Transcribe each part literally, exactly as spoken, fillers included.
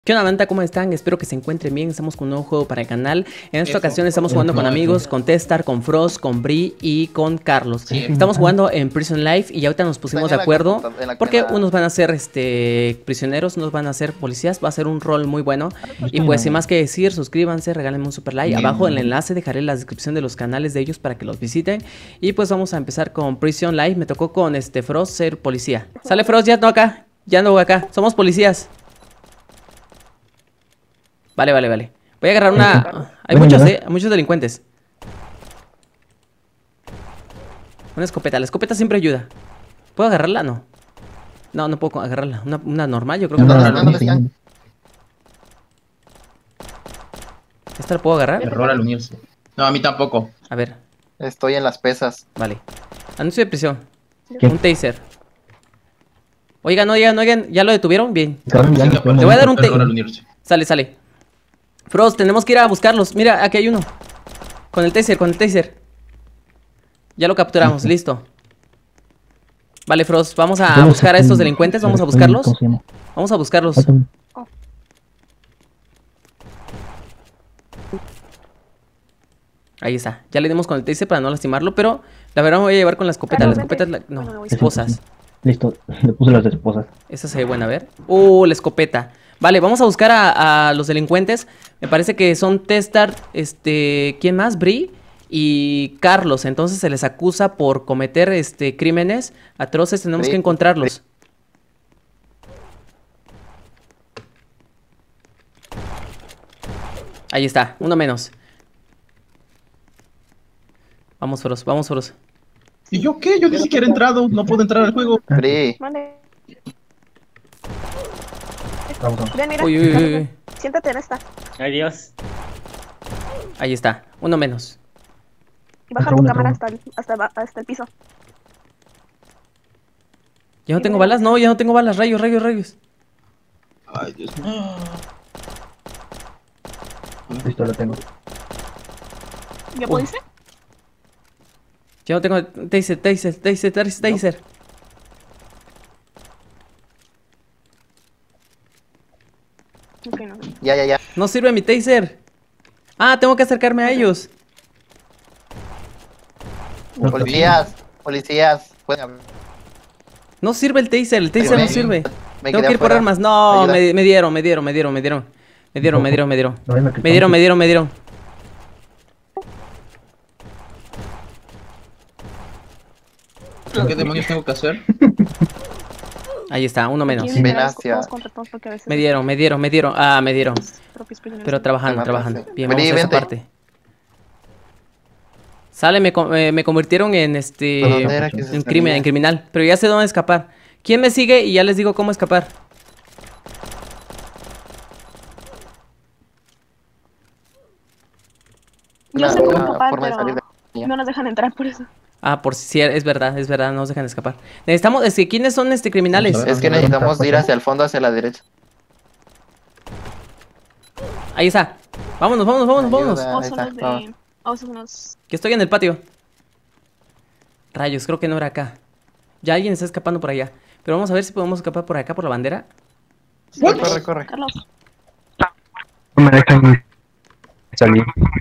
¿Qué onda, banda? ¿Cómo están? Espero que se encuentren bien. Estamos con un nuevo juego para el canal. En esta Eso. ocasión estamos jugando con amigos, con Testar, con Frost, con Bree y con Carlos. Sí. Estamos jugando en Prison Life y ahorita nos pusimos de acuerdo porque unos van a ser este prisioneros, unos van a ser policías. Va a ser un rol muy bueno. Y pues sin más que decir, suscríbanse, regálenme un super like. Abajo en el enlace dejaré la descripción de los canales de ellos para que los visiten. Y pues vamos a empezar con Prison Life. Me tocó con este Frost ser policía. Sale Frost, ya no acá. Ya no acá. Somos policías. Vale, vale, vale. Voy a agarrar una... Hay muchos, eh, muchos delincuentes. Una escopeta. La escopeta siempre ayuda. ¿Puedo agarrarla? No. No, no puedo agarrarla. Una, una normal, yo creo que No, puedo no, agarrarla. no, no, no. ¿Esta la puedo agarrar? Error al unirse. No, a mí tampoco. A ver, Estoy en las pesas. vale. Anuncio de prisión. ¿Qué? Un taser. Oigan, oigan, oigan. ¿Ya lo detuvieron? Bien. Cabrón, ya Sí, nos que Te voy a dar un error te- al unirse. Sale, sale. Frost, tenemos que ir a buscarlos. Mira, aquí hay uno. Con el taser, con el taser. Ya lo capturamos, listo. Vale, Frost, vamos a Vamos buscar a a- estos delincuentes. Vamos a buscarlos. ¿Cómo se llama? Vamos a buscarlos. Ahí está. Ya le dimos con el taser para no lastimarlo, pero la verdad me voy a llevar con la escopeta. La escopeta es la... No, esposas. Listo, le puse las esposas. Esa se ve buena, a ver. Uh, la escopeta. Vale, vamos a buscar a, a los delincuentes. Me parece que son Testar, este... ¿quién más? Bree y Carlos. Entonces se les acusa por cometer este crímenes atroces. Tenemos Bree, que encontrarlos. Ahí está, uno menos. Vamos, Frost, vamos, Frost. ¿Y yo qué? Yo ni siquiera he entrado. No puedo entrar al juego. Bri, Vale. Vamos, vamos. Ven, mira. Uy, uy, uy, uy. Siéntate en esta. Adiós. Ahí está, uno menos. Y baja Entra tu uno, cámara entra hasta el, hasta, ba- hasta el piso. ¿Ya no tengo balas? No, ya no tengo balas. Rayos, rayos, rayos. Ay, Dios mío. Listo, lo tengo. ¿Ya Uy. pudiste? Ya no tengo... Taser, taser, taser, taser, taser. Ok, no. ya, ya, ya. No sirve mi taser. Ah, tengo que acercarme a ellos. Policías, policías. Pueden hablar. No sirve el taser, el taser no me- sirve. Me Tengo quedé que ir por afuera. armas. No, Ayuda. me, me dieron, me dieron, me dieron, me dieron, me dieron. Me dieron, me dieron, me dieron. No, dime que Me dieron, me dieron, me dieron. ¿Qué demonios tengo que hacer? Ahí está, uno menos. Aquí Ven todos- hacia- todos contra todos porque a veces Me dieron, me dieron, me dieron. Ah, me dieron. los propios prisioneros Pero son- trabajando, Te trabajando. mataste. Bien, Vení, vamos a esa vente. parte. Sale, me, co- eh, me convirtieron en este... ¿Pero dónde era que se En salía? crimen, en criminal. Pero ya sé dónde escapar. ¿Quién me sigue? Y ya les digo cómo escapar. Yo Una- sé cómo una escapar, forma de pero salir de- no nos dejan entrar por eso. Ah, por si es verdad, es verdad, no nos dejan escapar. Necesitamos, es que, ¿quiénes son este criminales? Vamos a ver. Es que necesitamos ir hacia el fondo, hacia la derecha. Ahí está. Vámonos, vámonos, vámonos, vámonos. Ayuda. O ahí son está, los de... vamos. O son los... Que estoy en el patio. Rayos, creo que no era acá. Ya alguien está escapando por allá. Pero vamos a ver si podemos escapar por acá, por la bandera. Corre, corre, corre. Carlos. No me dejan salir.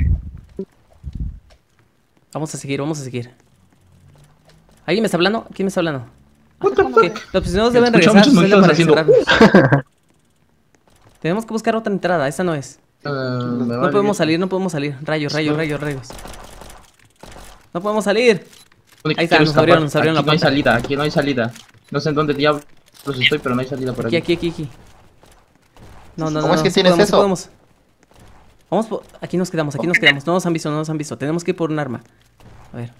Vamos a seguir, vamos a seguir. ¿Alguien me está hablando? ¿Quién me está hablando? What the ¿Qué? fuck? Los prisioneros Me deben escucho regresar a su muchos celda para movimientos encerrarnos. Tenemos que buscar otra entrada, esa no es. Ah, me No vale. podemos salir, no podemos salir. Rayos, rayos, rayos, rayos. No podemos salir. ¿Dónde Ahí está, quiero nos escapar? abrieron, nos abrieron Aquí la no hay puerta. salida, aquí no hay salida. No sé en dónde diablos estoy, pero no hay salida por Aquí, aquí. aquí, aquí, aquí. No, no, no. ¿Cómo es no, que sí tienes podemos, sí eso? podemos. Vamos por... Aquí nos quedamos, aquí nos quedamos. No nos han visto, no nos han visto. Tenemos que ir por un arma. A ver.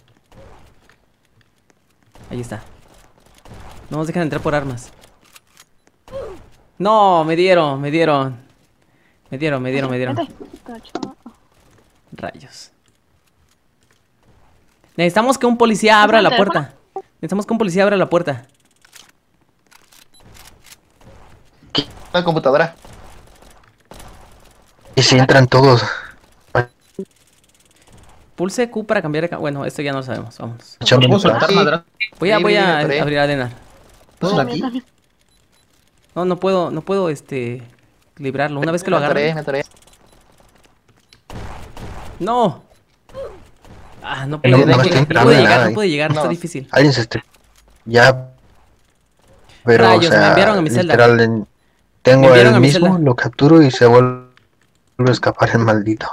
Ahí está. No nos dejan entrar por armas. No, me dieron, me dieron. Me dieron, me dieron, me dieron. Vente. Tacho. Rayos. Necesitamos que un policía abra la ¿Está el puerta. Necesitamos que un policía abra la puerta. La computadora. Y si entran todos. Pulse Q para cambiar de... ca- Bueno, esto ya no lo sabemos. Vámonos. ¿Puedo soltar Sí. madrazos Voy a, Sí, voy a mira, por ahí. abrir a Denar. aquí? No, no puedo, no puedo, este... librarlo. Una vez que lo Me atoré, agarren. me atoré. ¡No! Ah, no No, puede, no no me puede, estoy no enterando puede de llegar, nada, no ¿eh? puede llegar, No. está difícil. Alguien se esté... Ya... Pero, Rayos, o sea, me enviaron a mi celda. literal, en- Me tengo enviaron el a mi mismo, celda. lo capturo y se vuelve a escapar el maldito.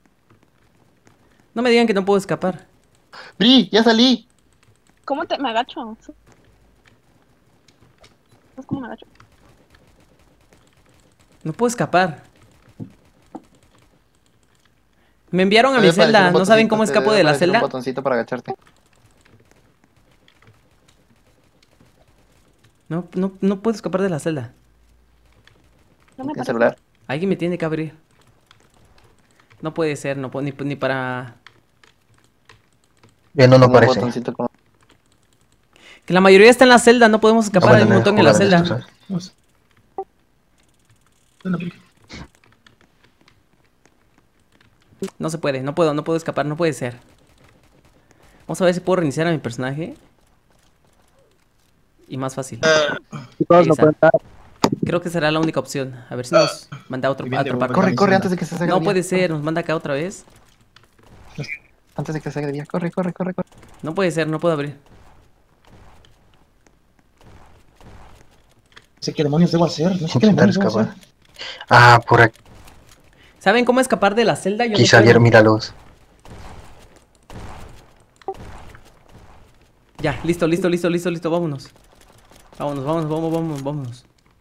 No me digan que no puedo escapar. Bri, ya salí. ¿Cómo te me agacho? ¿Sabes cómo me agacho? No puedo escapar. Me enviaron a Te mi debe aparecer celda. un ¿No saben botoncito, cómo te escapo debe de la aparecer un celda? botoncito para agacharte. No, no, no puedo escapar de la celda. No me En parece. celular. Alguien me tiene que abrir. No puede ser, no puedo ni, ni para... Ya no, no Con un aparece. botoncito con... Que la mayoría está en la celda, no podemos No escapar, van hay a un montón en la jugar celda. esto, ¿sabes? Vamos. Ven, aplica. No se puede, no puedo, no puedo escapar, no puede ser. Vamos a ver si puedo reiniciar a mi personaje. Y más fácil. Ahí está. Creo que será la única opción. A ver si nos manda a otro, Muy bien, a otra de parte. Corre, mi corre celda. antes de que se salga No de puede día. ser, nos manda acá otra vez. Antes de que se salga de día. Corre, corre, corre, corre. No puede ser, no puedo abrir. No sé qué demonios debo hacer. No sé qué Intentar demonios debo hacer. escapar. Ah, por aquí ¿Saben cómo escapar de la celda? Yo no salieron, puedo. míralos. Ya, listo, listo, listo, listo, listo, vámonos. Vámonos, vámonos, vámonos, vámonos, vámonos.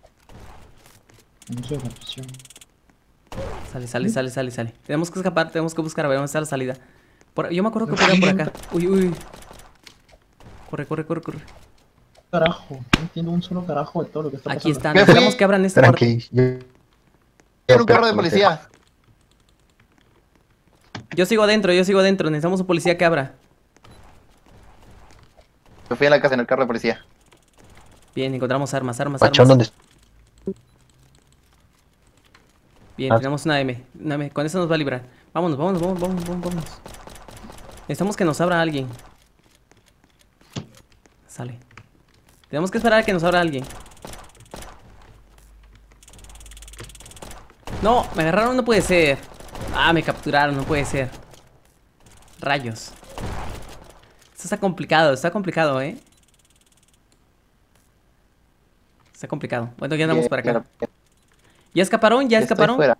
No sé la prisión. Sale, sale, sale, sale, sale. Tenemos que escapar, tenemos que buscar, a ver dónde está la salida. Por- yo me acuerdo que podía por acá. Uy, uy, uy. Corre, corre, corre, corre. Carajo, no entiendo un solo carajo de todo lo que está Aquí pasando. están, ¿Qué fue? necesitamos que abran esta parte. Tranqui. Yo... Quiero un carro de policía. Yo sigo adentro, yo sigo adentro. Necesitamos un policía que abra. Me fui a la casa en el carro de policía. Bien, encontramos armas, armas, Pachón, armas. ¿dónde Bien, Ah. tenemos una M. Una M. Con eso nos va a librar. Vámonos, vámonos, vámonos, vámonos, vámonos, vámonos. Necesitamos que nos abra alguien. Sale. Tenemos que esperar a que nos abra alguien. No, me agarraron, no puede ser. Ah, me capturaron, no puede ser. Rayos. Esto está complicado, está complicado, ¿eh? Está complicado. Bueno, ya andamos por acá. ¿Ya escaparon? ¿Ya Estoy escaparon? fuera.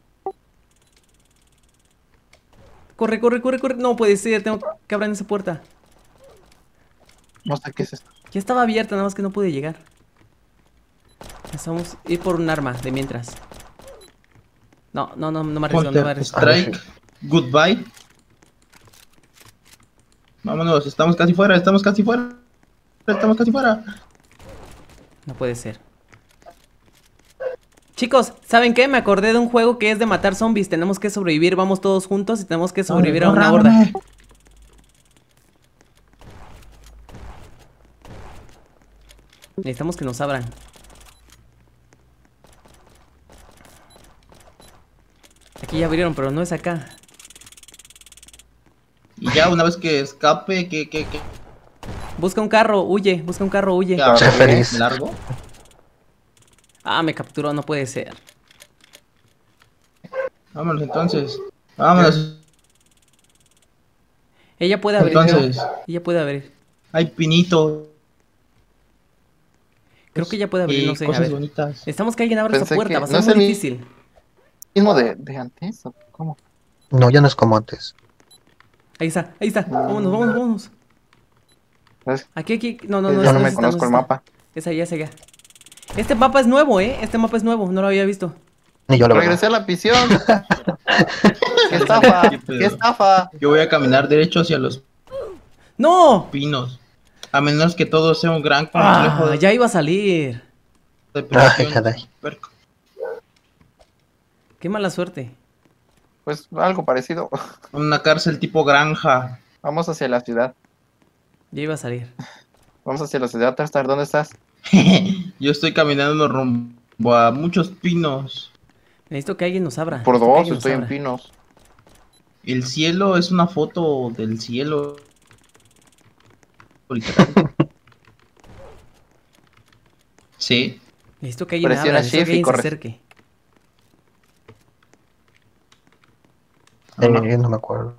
Corre, corre, corre, corre. No puede ser, tengo que abrir esa puerta. No sé qué es esto. Ya estaba abierta, nada más que no pude llegar. Necesitamos ir por un arma de mientras. No, no, no, no me arriesgo, no me Counter arriesgo. Strike, goodbye. Vámonos, estamos casi fuera, estamos casi fuera. Estamos casi fuera. No puede ser. Chicos, ¿saben qué? Me acordé de un juego que es de matar zombies. Tenemos que sobrevivir, vamos todos juntos y tenemos que sobrevivir a una horda. Córrame. Necesitamos que nos abran. Aquí ya abrieron, pero no es acá. Y ya una vez que escape, que, que, que, Busca un carro, huye, busca un carro, huye. que Sé feliz. me largo. Ah, me capturó, no puede ser. Vámonos entonces. Vámonos. Ella puede abrir. Entonces, Ella puede abrir. hay pinito. Creo que ella puede abrir, y no sé. A cosas ver. bonitas. Necesitamos que alguien abra esa Pensé puerta, que- va a no ser es muy el mi- difícil. ¿Mismo de, de antes? ¿O cómo? No, ya no es como antes. Ahí está, ahí está. Vámonos, vámonos, vámonos. ¿Sabes? Aquí, aquí. No, no, no. Yo ese no es me esta, conozco es el esta. mapa. Es allá, es allá. Este mapa es nuevo, ¿eh? Este mapa es nuevo, no lo había visto. Ni yo la verdad. Regresé a la prisión. ¡Qué estafa! ¿Qué pedo? ¡Qué estafa! Yo voy a caminar derecho hacia los ¡No! pinos. A menos que todo sea un gran complejo Ah, de, ya iba a salir. de prisión. Ay, caray. Perco. Qué mala suerte. Pues algo parecido. Una cárcel tipo granja. Vamos hacia la ciudad. Ya iba a salir. Vamos hacia la ciudad, Tarstar. ¿Dónde estás? Yo estoy caminando rumbo a muchos pinos. Necesito que alguien nos abra. Por Necesito que dos, alguien nos estoy en abra. Pinos. El cielo es una foto del cielo. Literal. Sí. Necesito que alguien Presiona abra, necesito que shift y alguien se corres. acerque. Eh, no me acuerdo.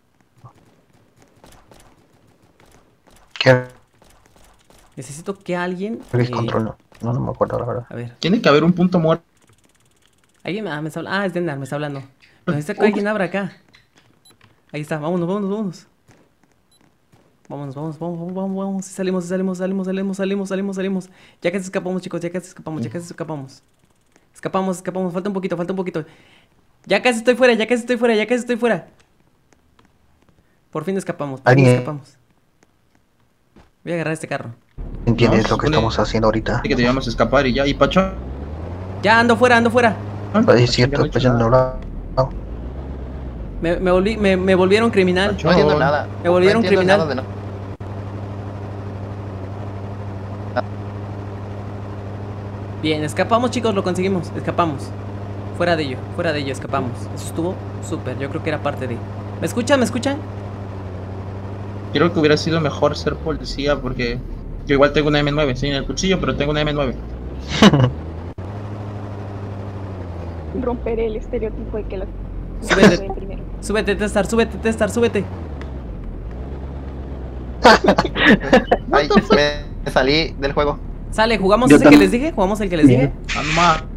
¿Qué? Necesito que alguien... Risk eh, control, no. No, no me acuerdo, la verdad. A ver. Tiene que haber un punto muerto. Alguien ah, me está hablando. Ah, es Dendar, me está hablando. Pero necesito que alguien abra acá. Ahí está, vámonos, vámonos, vámonos. Vámonos, vamos, vamos, vamos, vamos, vamos. Salimos, salimos, salimos, salimos, salimos, salimos, salimos. Ya casi escapamos, chicos, ya casi escapamos, ya casi escapamos. Escapamos, escapamos, falta un poquito, falta un poquito. Ya casi estoy fuera, ya casi estoy fuera, ya casi estoy fuera. Por fin escapamos, por fin ¿Alguien escapamos. Voy a agarrar este carro. entiendes No, lo que supone- estamos haciendo ahorita? Que te íbamos a escapar y ya. ¿Y Pacho? Ya, ando fuera, ando fuera. Pues es cierto, pues ya no hablaba. Me, me, volví, me, me volvieron criminal. No entiendo nada. Me volvieron no entiendo criminal. nada de nada. Bien, escapamos, chicos, lo conseguimos. Escapamos. Fuera de ello, fuera de ello, escapamos. Eso estuvo súper, yo creo que era parte de... ¿Me escuchan? ¿Me escuchan? Creo que hubiera sido mejor ser policía porque yo igual tengo una eme nueve, sí, en el cuchillo, pero tengo una eme nueve. Romper el estereotipo de que los Súbete. ven primero. Súbete, Testar, súbete, Testar, súbete. Ay, me salí del juego. Sale, ¿jugamos Yo ese que también. les dije? ¿Jugamos el que les dije? Ah, no más.